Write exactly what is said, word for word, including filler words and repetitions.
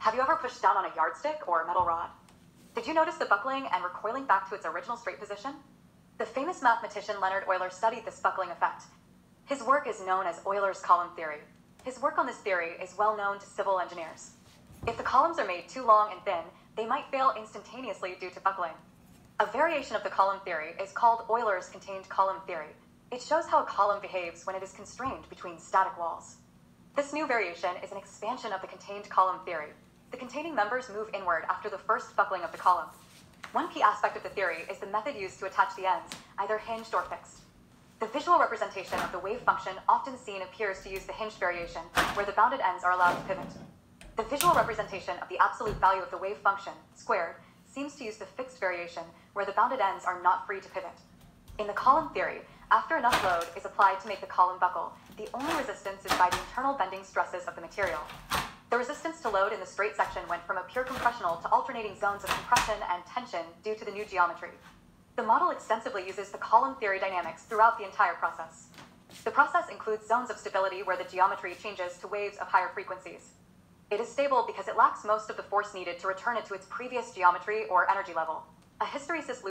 Have you ever pushed down on a yardstick or a metal rod? Did you notice the buckling and recoiling back to its original straight position? The famous mathematician Leonard Euler studied this buckling effect. His work is known as Euler's column theory. His work on this theory is well known to civil engineers. If the columns are made too long and thin, they might fail instantaneously due to buckling. A variation of the column theory is called Euler's contained column theory. It shows how a column behaves when it is constrained between static walls. This new variation is an expansion of the contained column theory. The containing members move inward after the first buckling of the column. One key aspect of the theory is the method used to attach the ends, either hinged or fixed. The visual representation of the wave function often seen appears to use the hinged variation, where the bounded ends are allowed to pivot. The visual representation of the absolute value of the wave function, squared, seems to use the fixed variation, where the bounded ends are not free to pivot. In the column theory, after enough load is applied to make the column buckle, the only resistance is by the internal bending stresses of the material. The resistance to load in the straight section went from a pure compressional to alternating zones of compression and tension due to the new geometry. The model extensively uses the column theory dynamics throughout the entire process. The process includes zones of stability where the geometry changes to waves of higher frequencies. It is stable because it lacks most of the force needed to return it to its previous geometry or energy level. A hysteresis loop